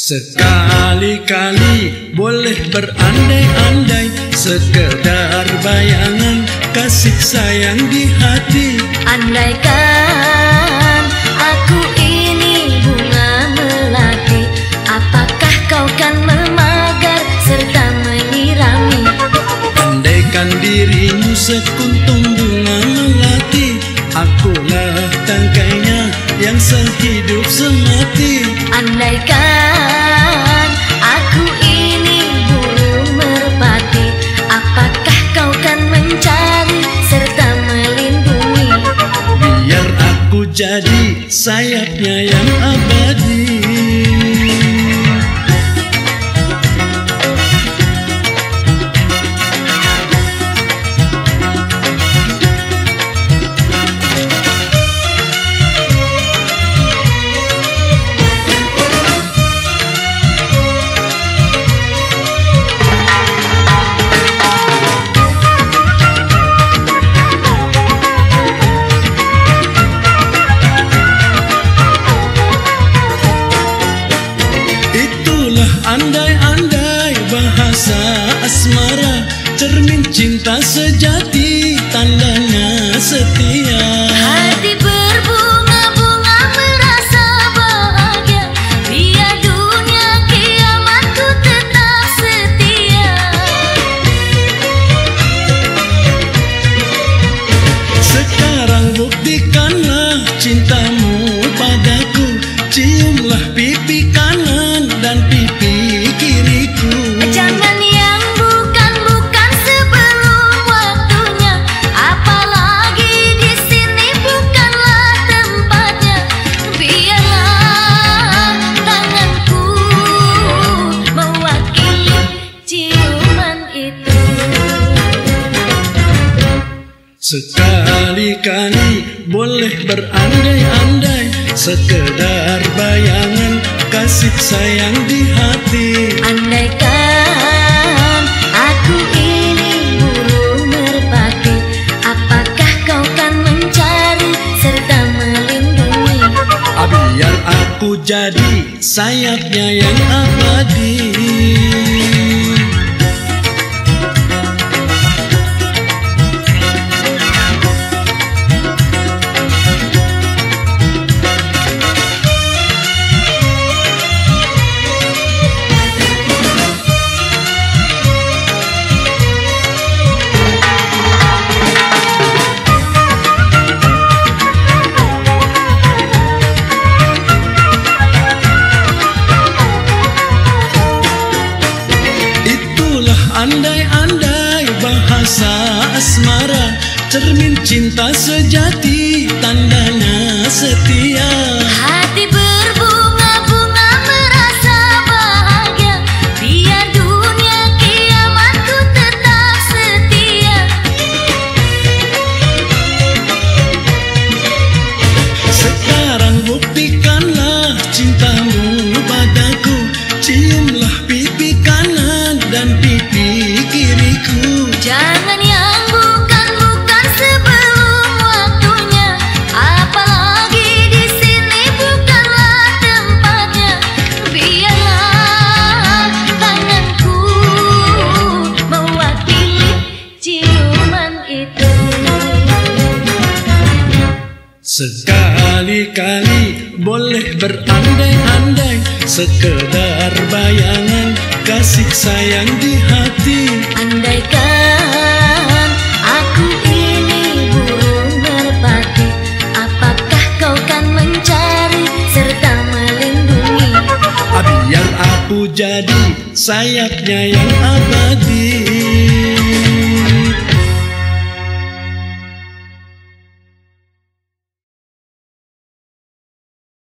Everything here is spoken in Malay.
Sekali-kali boleh berandai-andai, sekedar bayangan kasih sayang di hati. Andaikan aku ini bunga melati, apakah kau kan memagar serta menyirami? Andaikan dirimu sekuntum bunga melati, akulah tangkainya yang sehidup semati. Andaikan aku ini burung merpati, apakah kau kan mencari serta melindungi? Biar aku jadi sayapnya yang abadi. Andai-andai bahasa asmara, cermin cinta sejati, tandanya setia. Hati berbunga-bunga merasa bahagia, biar dunia kiamatku tetap setia. Sekarang buktikanlah cintamu padaku, ciumlah pipi kanan dan pipi kiriku. Jangan yang bukan-bukan sebelum waktunya, apalagi di sini bukanlah tempatnya. Biarlah tanganku mewakili ciuman itu. Sekali-kali boleh berandai-andai, sekedar bayangan kasih sayang di hati. Andaikan aku ini burung merpati, apakah kau kan mencari serta melindungi? Biar aku jadi sayapnya yang abadi. Andai-andai bahasa asmara, cermin cinta sejati, tandanya setia. Hati berbunga-bunga merasa bahagia, biar dunia kiamatku tetap setia. Sekarang buktikanlah cintamu padaku, ciumlah pipi kanan dan pipi kiriku. Jangan yang bukan-bukan sebelum waktunya, apalagi di sini bukanlah tempatnya. Biarlah tanganku mewakili ciuman itu. Sekali-kali boleh berandai-andai, sekedar bayangan kasih sayang di hati. Andaikan aku ini burung merpati, apakah kau kan mencari serta melindungi? Biar aku jadi sayapnya yang abadi.